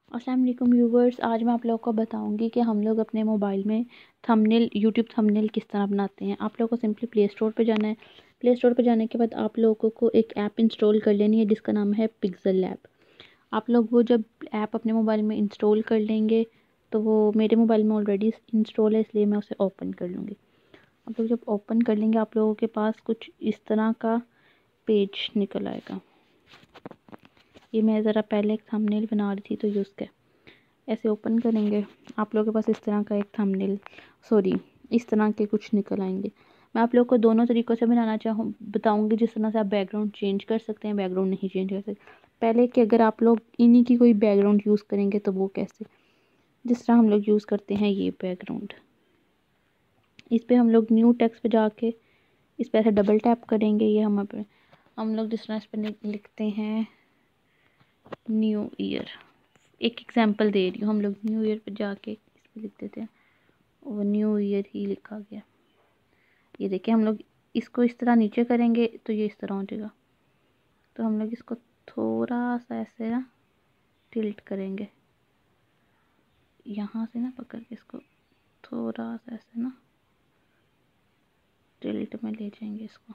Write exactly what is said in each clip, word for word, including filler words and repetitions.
अस्सलाम वालेकुम व्यूवर्स, आज मैं आप लोगों को बताऊंगी कि हम लोग अपने मोबाइल में थंबनेल यूट्यूब थंबनेल किस तरह बनाते हैं। आप लोगों को सिंपली प्ले स्टोर पे जाना है। प्ले स्टोर पे जाने के बाद आप लोगों को एक ऐप इंस्टॉल कर लेनी है जिसका नाम है पिक्सल ऐप। आप लोग वो जब ऐप अपने मोबाइल में इंस्टॉल कर लेंगे तो वो मेरे मोबाइल में ऑलरेडी इंस्टॉल है, इसलिए मैं उसे ओपन कर लूँगी। आप लोग जब ओपन कर लेंगे आप लोगों के पास कुछ इस तरह का पेज निकल आएगा। ये मैं ज़रा पहले एक थंबनेल बना रही थी तो यूज़ कर ऐसे ओपन करेंगे, आप लोगों के पास इस तरह का एक थंबनेल सॉरी इस तरह के कुछ निकल आएंगे। मैं आप लोगों को दोनों तरीक़ों से बनाना चाहूँ बताऊँगी। जिस तरह से आप बैकग्राउंड चेंज कर सकते हैं, बैकग्राउंड नहीं चेंज कर सकते। पहले कि अगर आप लोग इन्हीं की कोई बैकग्राउंड यूज़ करेंगे तो वो कैसे, जिस तरह हम लोग यूज़ करते हैं ये बैकग्राउंड, इस पर हम लोग न्यू टेक्स्ट पे जाके इस पर ऐसे डबल टैप करेंगे। ये हम हम लोग जिस तरह इस पर लिखते हैं न्यू ईयर, एक एग्जांपल दे रही हूँ। हम लोग न्यू ईयर पे जाके इस पर लिख देते हैं वो न्यू ईयर ही लिखा गया। ये देखिए, हम लोग इसको इस तरह नीचे करेंगे तो ये इस तरह हो जाएगा। तो हम लोग इसको थोड़ा सा ऐसे ना टिल्ट करेंगे, यहाँ से ना पकड़ के इसको थोड़ा सा ऐसे ना टिल्ट में ले जाएंगे इसको।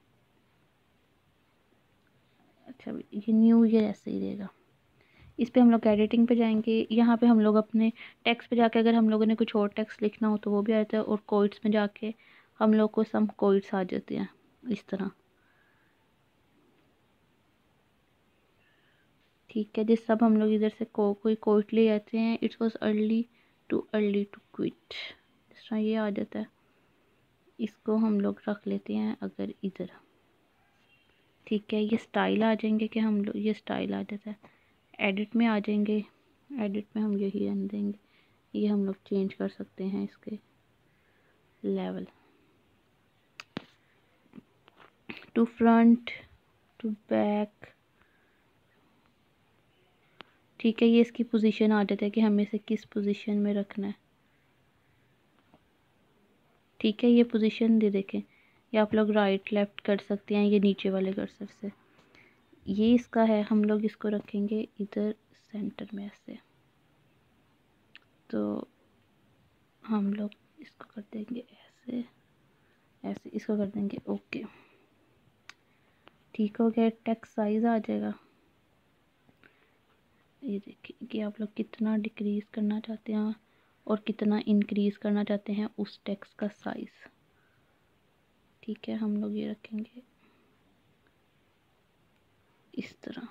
अच्छा, ये न्यू ईयर ऐसे ही रहेगा। इस पे हम लोग एडिटिंग पे जाएंगे। यहाँ पे हम लोग अपने टेक्स्ट पे जाके अगर हम लोगों ने कुछ और टेक्स्ट लिखना हो तो वो भी आ जाता है, और कोड्स में जाके हम लोग को सम कोड्स आ जाते हैं इस तरह। ठीक है, जिस सब हम लोग इधर से को कोई कोट ले जाते हैं, it's was early too early to quit, जिस तरह ये आ जाता है। इसको हम लोग रख लेते हैं अगर इधर। ठीक है, ये स्टाइल आ जाएंगे कि हम लोग ये स्टाइल आ जाता है। एडिट में आ जाएंगे, एडिट में हम यही रहने देंगे। ये हम लोग चेंज कर सकते हैं इसके level two front to back. ठीक है, ये इसकी पोजीशन आ जाता है कि हमें इसे किस पोजीशन में रखना है। ठीक है, ये पोजीशन दे देखें, या आप लोग राइट लेफ़्ट कर सकते हैं, ये नीचे वाले कर्सर से। ये इसका है, हम लोग इसको रखेंगे इधर सेंटर में ऐसे। तो हम लोग इसको कर देंगे ऐसे ऐसे, इसको कर देंगे ओके। ठीक हो गया, टेक्स्ट साइज़ आ जाएगा। ये देखिए कि आप लोग कितना डिक्रीज़ करना चाहते हैं और कितना इंक्रीज़ करना चाहते हैं उस टेक्स्ट का साइज़। ठीक है, हम लोग ये रखेंगे इस तरह।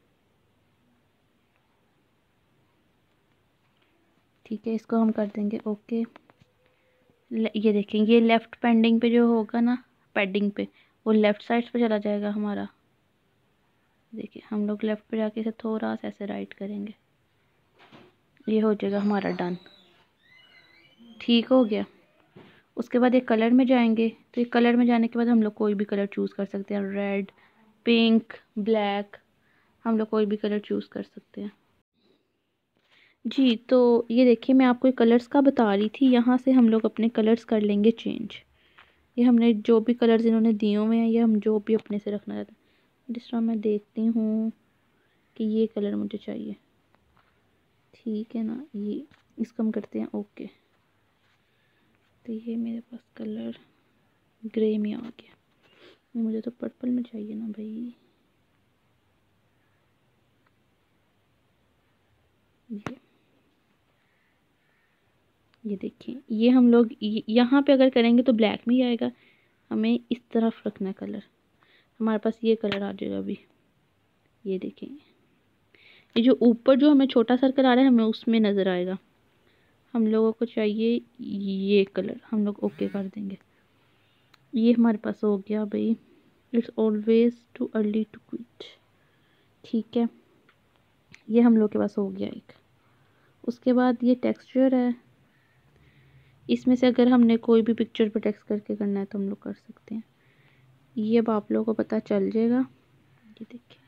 ठीक है, इसको हम कर देंगे ओके। ये देखेंगे, ये लेफ़्ट पेंडिंग पे जो होगा ना, पैडिंग पे, वो लेफ़्ट साइड पे चला जाएगा हमारा। देखिए, हम लोग लेफ़्ट पे जाके इसे थोड़ा सा ऐसे राइट करेंगे, ये हो जाएगा हमारा डन। ठीक हो गया। उसके बाद एक कलर में जाएंगे, तो एक कलर में जाने के बाद हम लोग कोई भी कलर चूज़ कर सकते हैं, रेड, पिंक, ब्लैक, हम लोग कोई भी कलर चूज़ कर सकते हैं। जी, तो ये देखिए, मैं आपको कलर्स का बता रही थी। यहाँ से हम लोग अपने कलर्स कर लेंगे चेंज। ये हमने जो भी कलर्स इन्होंने दिए हुए हैं, ये हम जो भी अपने से रखना चाहते हैं। जिस तरह मैं देखती हूँ कि ये कलर मुझे चाहिए, ठीक है ना, ये इसको हम करते हैं ओके। तो ये मेरे पास कलर ग्रे में आ गया। मुझे तो पर्पल में चाहिए ना भाई। ये ये देखिए, ये हम लोग यहाँ पे अगर करेंगे तो ब्लैक में ही आएगा। हमें इस तरफ रखना है कलर, हमारे पास ये कलर आ जाएगा अभी। ये देखें, ये जो ऊपर जो हमें छोटा सर्कल आ रहा है हमें उसमें नज़र आएगा। हम लोगों को चाहिए ये कलर, हम लोग ओके कर देंगे। ये हमारे पास हो गया भाई। It's always too early to quit. ठीक है, ये हम लोग के पास हो गया एक। उसके बाद ये टेक्सचर है, इसमें से अगर हमने कोई भी पिक्चर पर टेक्स्ट करके करना है तो हम लोग कर सकते हैं। ये अब आप लोगों को पता चल जाएगा। ये देखिए,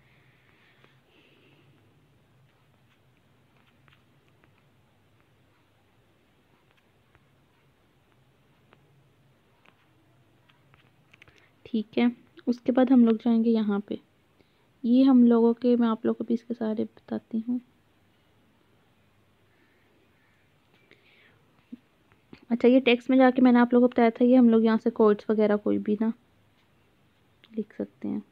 ठीक है। उसके बाद हम लोग जाएंगे यहाँ पे। ये हम लोगों के, मैं आप लोगों को भी इसके सारे बताती हूँ। अच्छा, ये टेक्स्ट में जाके मैंने आप लोगों को बताया था, ये हम लोग यहाँ से कोड्स वगैरह कोई भी ना लिख सकते हैं।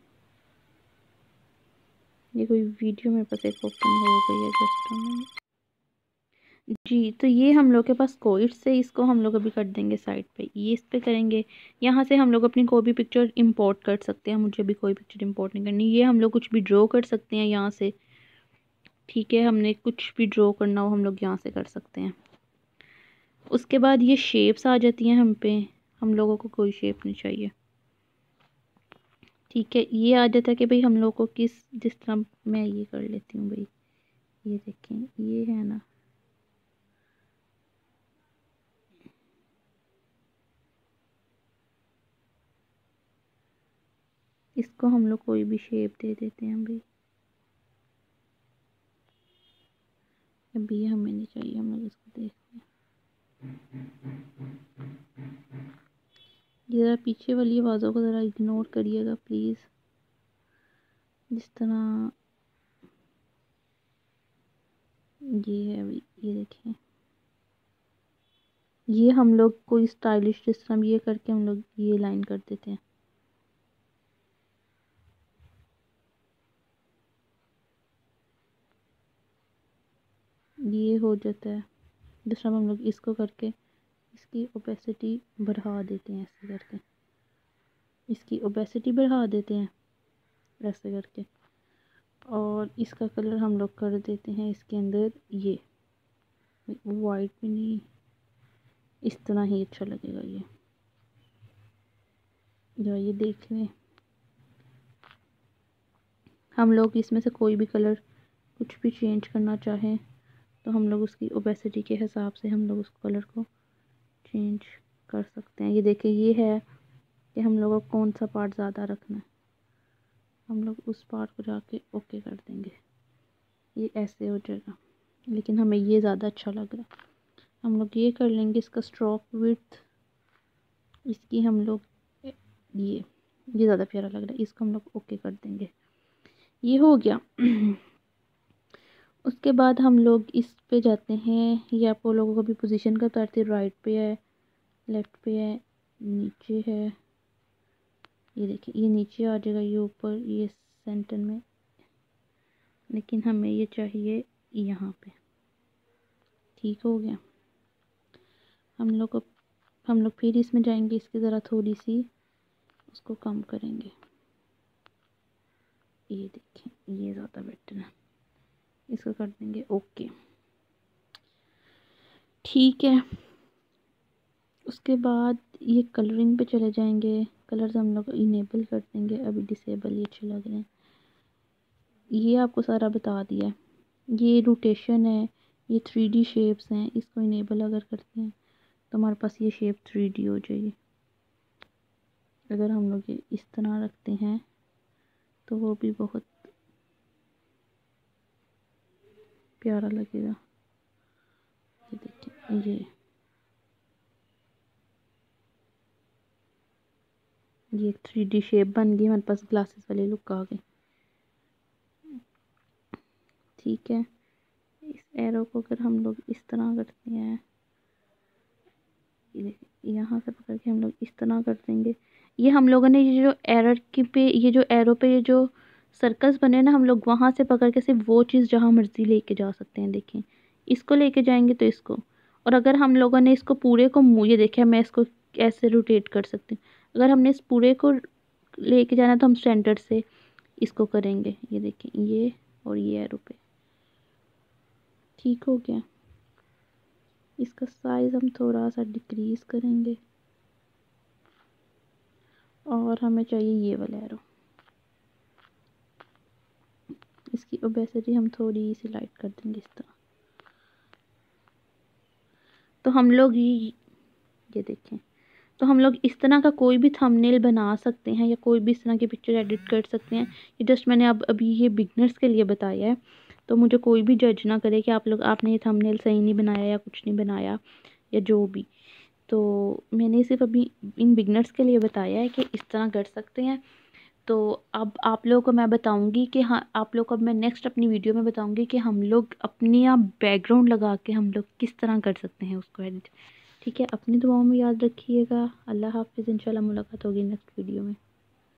ये कोई वीडियो मेरे पास एक ओपन हो गई है जस्ट जी। तो ये हम लोग के पास कोड्स से, इसको हम लोग अभी कर देंगे साइड पे, ये इस पे करेंगे। यहाँ से हम लोग अपनी कोई भी पिक्चर इंपोर्ट कर सकते हैं, मुझे भी कोई पिक्चर इंपोर्ट नहीं करनी। ये हम लोग कुछ भी ड्रॉ कर सकते हैं यहाँ से, ठीक है, हमने कुछ भी ड्रॉ करना हो हम लोग यहाँ से कर सकते हैं। उसके बाद ये शेप्स आ जाती हैं हम पे, हम लोगों को कोई शेप नहीं चाहिए, ठीक है। ये आ जाता है कि भाई हम लोग को किस, जिस तरह मैं ये कर लेती हूँ भाई, ये देखें, ये है ना, इसको हम लोग कोई भी शेप दे देते हैं भाई। अभी ये हमें नहीं चाहिए, हम लोग इसको देखते हैं। ज़रा पीछे वाली आवाज़ों को ज़रा इग्नोर करिएगा प्लीज़। जिस तरह ये है अभी, ये देखें, ये हम लोग कोई स्टाइलिश जिस तरह ये करके हम लोग ये लाइन कर देते हैं, ये हो जाता है। दूसरा हम लोग इसको करके इसकी ओपेसिटी बढ़ा देते हैं, ऐसे करके इसकी ओपेसिटी बढ़ा देते हैं ऐसे करके, और इसका कलर हम लोग कर देते हैं इसके अंदर, ये वाइट भी नहीं, इस तरह ही अच्छा लगेगा ये। जो ये देख लें, हम लोग इसमें से कोई भी कलर कुछ भी चेंज करना चाहें तो हम लोग उसकी ओपेसिटी के हिसाब से हम लोग उस कलर को चेंज कर सकते हैं। ये देखिए, ये है कि हम लोगों को कौन सा पार्ट ज़्यादा रखना है, हम लोग उस पार्ट को जाके ओके कर देंगे, ये ऐसे हो जाएगा। लेकिन हमें ये ज़्यादा अच्छा लग रहा है, हम लोग ये कर लेंगे। इसका स्ट्रोक विड्थ इसकी हम लोग ये ये ज़्यादा प्यारा लग रहा है, इसको हम लोग ओके कर देंगे, ये हो गया। उसके बाद हम लोग इस पे जाते हैं, ये आप लोगों को भी पोजीशन का बताती, राइट पे है, लेफ़्ट पे है, नीचे है, ये देखिए, ये नीचे आ जाएगा, ये ऊपर, ये सेंटर में, लेकिन हमें ये चाहिए यहाँ पे, ठीक हो गया। हम लोग को हम लोग फिर इसमें जाएंगे, इसकी ज़रा थोड़ी सी उसको कम करेंगे, ये देखें, ये ज़्यादा बेटर है, इसको कर देंगे ओके, ठीक है। उसके बाद ये कलरिंग पे चले जाएंगे, कलर्स हम लोग इनेबल कर देंगे, अभी डिसेबल ये अच्छे लग रहे हैं, ये आपको सारा बता दिया है। ये रोटेशन है, ये थ्री डी शेप्स हैं, इसको इनेबल अगर करते हैं तो हमारे पास ये शेप थ्री डी हो जाएगी। अगर हम लोग ये इस तरह रखते हैं तो वो भी बहुत प्यारा लगेगा, ये देखिए, ये ये थ्री डी शेप बन गई, हमारे पास ग्लासेस वाली लुक आ गई, ठीक है। इस एरो को अगर हम लोग इस तरह करते हैं, यहाँ से पकड़ के हम लोग इस तरह कर देंगे, ये हम लोगों ने ये जो एरर की पे, ये जो एरो पे ये जो सर्कल्स बने ना, हम लोग वहाँ से पकड़ के सिर्फ वो चीज़ जहाँ मर्ज़ी लेके जा सकते हैं। देखें, इसको लेके जाएंगे तो इसको, और अगर हम लोगों ने इसको पूरे को मुँह, ये देखें, मैं इसको ऐसे रोटेट कर सकती हूँ। अगर हमने इस पूरे को लेके जाना तो हम सेंटर से इसको करेंगे, ये देखें, ये और ये एरो पे, ठीक हो गया। इसका साइज़ हम थोड़ा सा डिक्रीज़ करेंगे, और हमें चाहिए ये वाला एरो, इसकी ओपेसिटी हम थोड़ी सी लाइट कर देंगे इस तरह। तो हम लोग ये ये देखें, तो हम लोग इस तरह का कोई भी थंबनेल बना सकते हैं, या कोई भी इस तरह की पिक्चर एडिट कर सकते हैं। ये जस्ट मैंने अब अभी ये बिगनर्स के लिए बताया है, तो मुझे कोई भी जज ना करे कि आप लोग आपने ये थंबनेल सही नहीं बनाया या कुछ नहीं बनाया या जो भी। तो मैंने सिर्फ अभी इन बिगनर्स के लिए बताया है कि इस तरह कर सकते हैं। तो अब आप लोगों को मैं बताऊंगी कि हाँ, आप लोग को अब मैं नेक्स्ट अपनी वीडियो में बताऊंगी कि हम लोग अपनी यहाँ बैकग्राउंड लगा के हम लोग किस तरह कर सकते हैं उसको एडिट। ठीक है, अपनी दुआओं में याद रखिएगा। अल्लाह हाफ़िज़। इंशाल्लाह मुलाकात होगी नेक्स्ट वीडियो में।